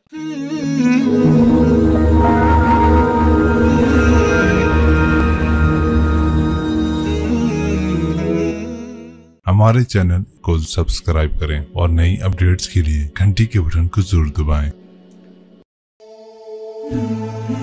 हमारे चैनल को सब्सक्राइब करें और नई अपडेट्स के लिए घंटी के बटन को जरूर दबाएं।